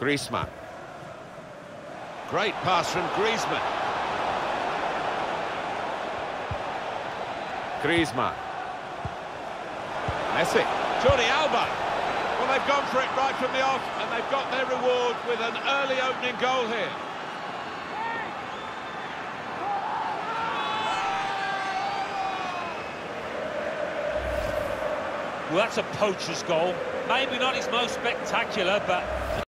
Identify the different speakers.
Speaker 1: Griezmann. Great pass from Griezmann. Griezmann. Messi. Jordi Alba. Well, they've gone for it right from the off, and they've got their reward with an early opening goal here.
Speaker 2: Well, that's a poacher's goal. Maybe not his most spectacular, but